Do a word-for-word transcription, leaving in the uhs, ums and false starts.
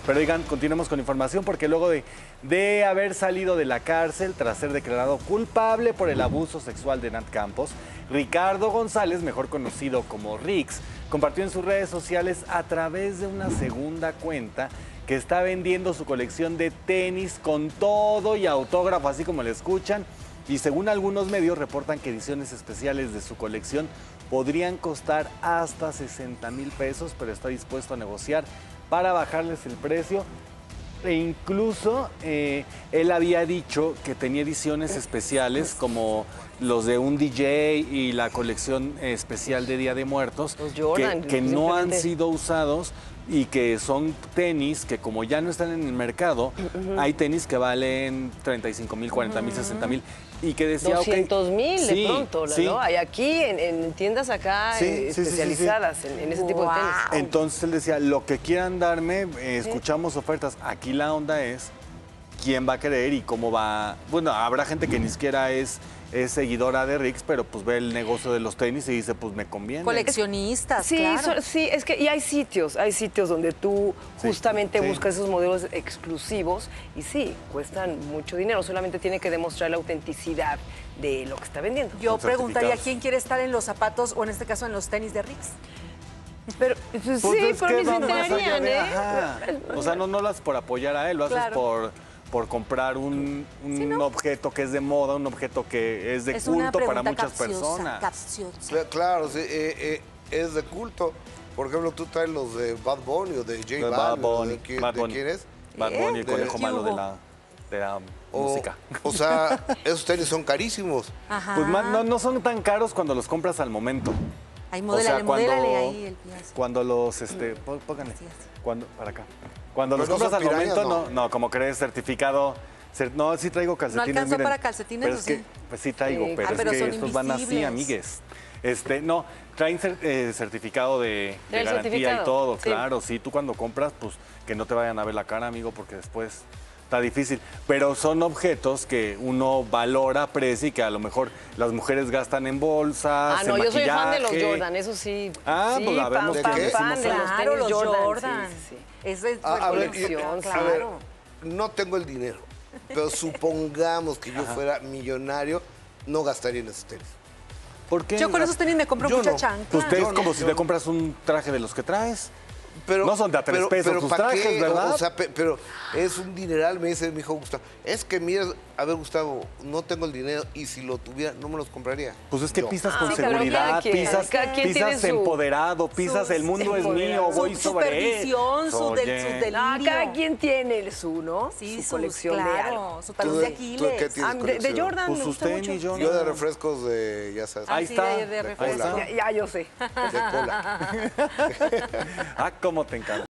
Pero oigan, continuemos con información porque luego de, de haber salido de la cárcel tras ser declarado culpable por el abuso sexual de Nat Campos, Ricardo González, mejor conocido como Rix, compartió en sus redes sociales a través de una segunda cuenta que está vendiendo su colección de tenis con todo y autógrafo, así como le escuchan. Y según algunos medios reportan que ediciones especiales de su colección podrían costar hasta sesenta mil pesos, pero está dispuesto a negociar para bajarles el precio. E incluso eh, él había dicho que tenía ediciones especiales como los de un D J y la colección especial de Día de Muertos, Los Jordan, que, que no han sido usados y que son tenis que como ya no están en el mercado, uh-huh. hay tenis que valen treinta y cinco mil, cuarenta mil, uh-huh. sesenta mil y que decía, doscientos mil okay, de sí, pronto, sí. ¿no? Hay aquí en, en tiendas acá sí, eh, sí, especializadas sí, sí, sí. En, en ese tipo de tenis. Entonces él decía, lo que quieran darme, eh, escuchamos ofertas. Aquí la onda es quién va a querer y cómo va. Bueno, habrá gente que ni siquiera es, es seguidora de Rix, pero pues ve el negocio de los tenis y dice, pues me conviene. Coleccionistas, sí, claro. So, sí, es que y hay sitios, hay sitios donde tú justamente sí, sí. buscas esos modelos exclusivos y sí, cuestan mucho dinero, solamente tiene que demostrar la autenticidad de lo que está vendiendo. Yo preguntaría, ¿quién quiere estar en los zapatos o en este caso en los tenis de Rix? Pero pues, pues sí, por mí se enterarían, ¿eh? Ajá. O sea, no, no lo haces por apoyar a él, lo haces claro. por... por comprar un, un ¿sí, no? objeto que es de moda, un objeto que es de es culto para muchas capciosa, personas. Capciosa. Claro, sí, eh, eh, es de culto. Por ejemplo, tú traes los de Bad Bunny o de J Bad Bunny. ¿De, Bad Bunny. ¿De quién es? Bad Bunny, el conejo malo de la, de la o, música. O sea, esos tenis son carísimos. Ajá. Pues no, no son tan caros cuando los compras al momento. Ahí, modélale, o sea, cuando, modélale ahí el pie. Cuando los, este, pónganle, cuando, para acá. Cuando los compras no al pirañas, momento, no. no, no, como crees, certificado. No, sí traigo calcetines. ¿No alcanzó miren, para calcetines pero es que, sí? Pues sí traigo, sí. pero, ah, es pero que estos van así, amigues. Este, no, traen eh, certificado de, de garantía y todo, sí. claro. Sí, tú cuando compras, pues que no te vayan a ver la cara, amigo, porque después está difícil. Pero son objetos que uno valora, aprecia y que a lo mejor las mujeres gastan en bolsas, Ah, no, en yo soy fan de los maquillaje. Jordan, eso sí. Ah, sí, pues la vemos fan, que fan, fan de los claro, los Jordan. Jordan. Sí, sí, sí. Esa es a, a colección, ver, claro. A ver, no tengo el dinero, pero supongamos que yo Ajá. fuera millonario, no gastaría en esos tenis. ¿Por qué? Yo con esos tenis me compro yo mucha no. chancla. Usted es no, como yo si no. te compras un traje de los que traes. Pero, no son de a tres pero, pesos pero tus trajes, qué? ¿verdad? O sea, pe, pero es un dineral, me dice mi hijo Gustavo. Es que mira, a ver, Gustavo, no tengo el dinero y si lo tuviera, no me los compraría. Pues es que Yo. pisas Ah, con sí, seguridad, quien, pisas, pisas su, empoderado, pisas el mundo es mío, voy su sobre él. Su, su, del, su delirio. Ah, cada quien tiene el su, ¿no? Sí, su sus, colección claro, de algo. su talón de Aquiles. Ah, de, de Jordan pues me gusta usted mucho. ni yo, yo de refrescos de, ya sabes. Ahí sí, está. De, de de refrescos. cola. Ya, ya yo sé. De cola. Ah, cómo te encanta.